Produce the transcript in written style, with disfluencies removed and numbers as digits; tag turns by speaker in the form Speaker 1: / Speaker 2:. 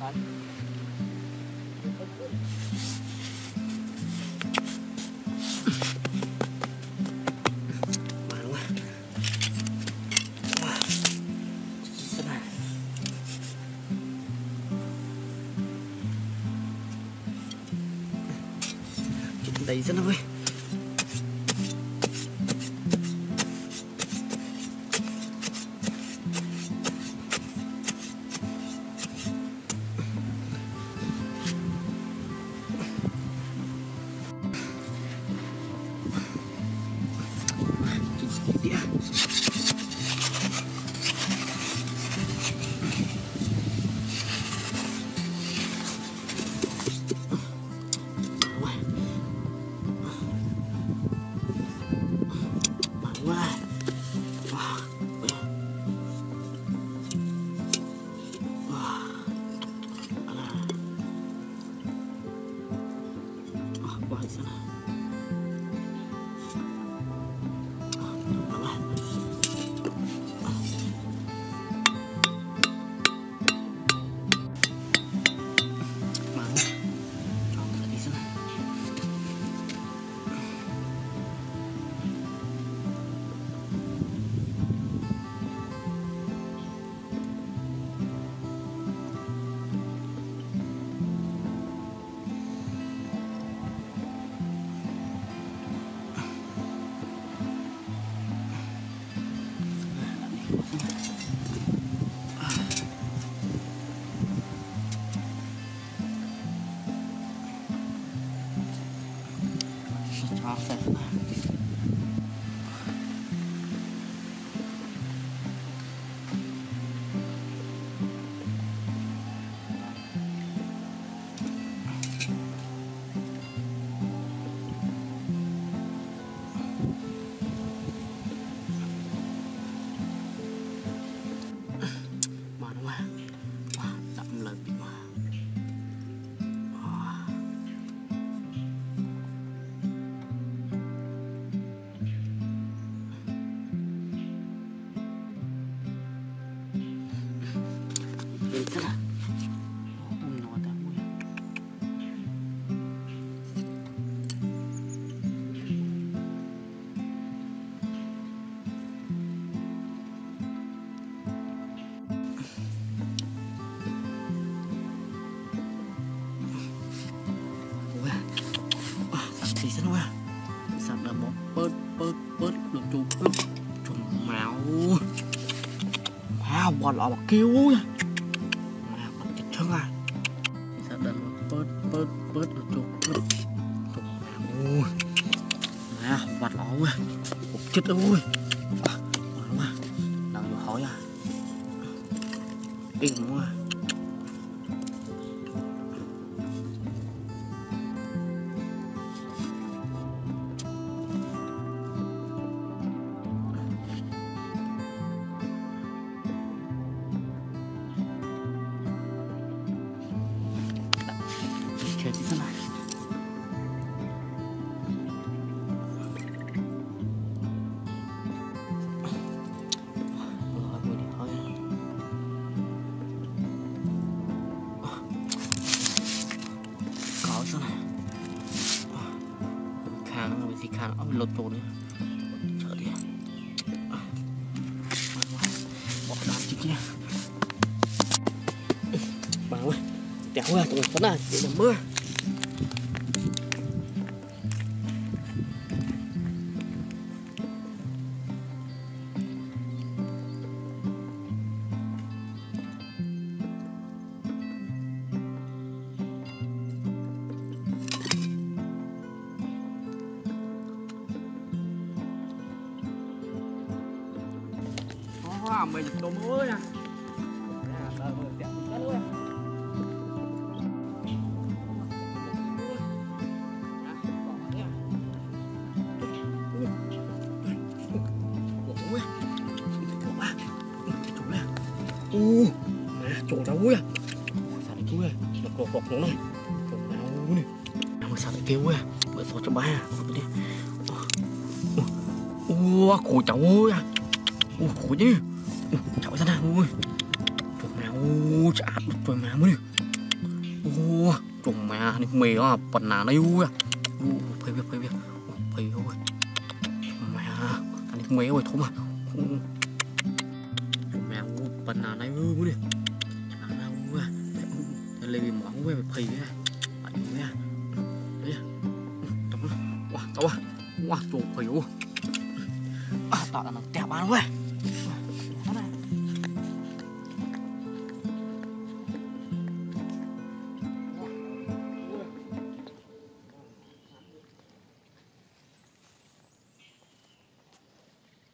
Speaker 1: Đầy rất là vui. Thì sao à? Sao là một bớt được chùm máu. Wow, bò lọ bò kêu nha. Mà còn chật chân à. Sao là một bớt được chùm máu. À, bò lọ quá. Một chết ơi. Đúng à. Đừng vô hỏi à. Yên quá. Chơi tí xem nào. Có sao này. Khang nó gì khang nó lột tồn nữa. Chờ đi. Bỏ đám chứ kia. Bà ơi. Téo à, tụi mình phấn à, để làm mưa. Mình đồ mưa nè. Nè, chỗ đâu á? Sao lại kêu á? Nó cột cột nó này. Chỗ đâu nè? Mà sao lại kêu á? Bữa sau cho ba. Đi. Khổ cháu ơi. Khổ chứ. Cháu ra nào ơi. Chỗ nào chả áp được rồi mà mới được. anh mày á phần nào đây ui phải việc phải ôi mẹ anh mày ơi thôi mà mẹ phần nào đây ui đi nào ui lên vì món ui phải cái anh mẹ đấy wow tao wow chuột phải ui tạo là nó kẹp ăn ui